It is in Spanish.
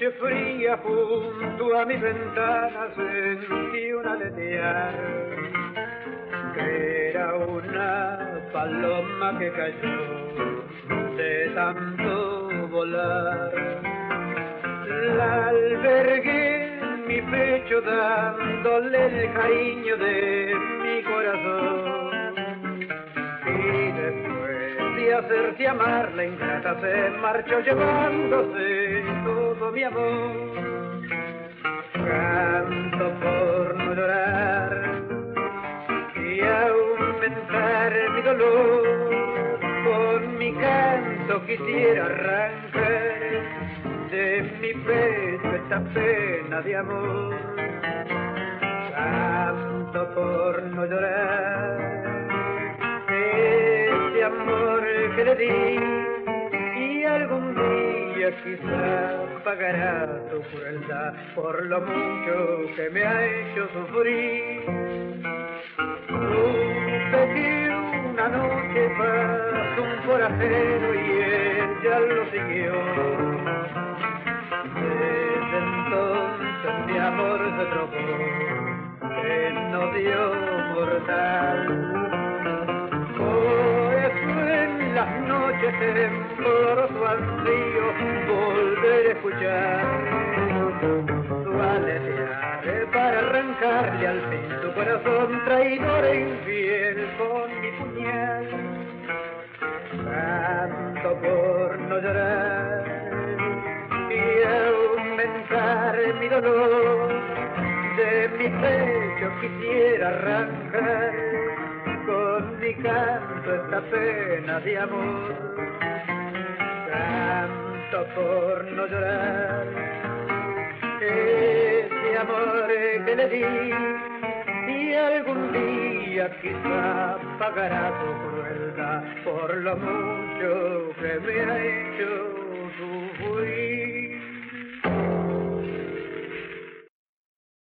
noche fría junto a mi ventana sentí un aletear, que era una paloma que cayó de tanto volar. La albergué en mi pecho dándole el cariño de mi corazón, y después de hacerte amar la ingrata se marchó llevándose todo mi amor. Canto por no llorar y aumentar mi dolor, con mi canto quisiera arrancar de mi pecho esta pena de amor. Canto por no llorar ese amor que le di, y algún día quizá pagará tu crueldad por lo mucho que me ha hecho sufrir. Supe que una noche pasó un forastero y él ya lo siguió. Desde entonces mi amor se trocó en odio mortal. Por eso en las noches tembloroso ansío volver a escuchar su aletear para arrancarle al fin su corazón traidor e infiel con mi puñal. Canto por no llorar y aumentar mi dolor, de mi pecho quisiera arrancar con mi canto esta pena de amor. Canto por no llorar ese amor que le di, y algún día quizá pagará tu crueldad por lo mucho que me ha hecho sufrir.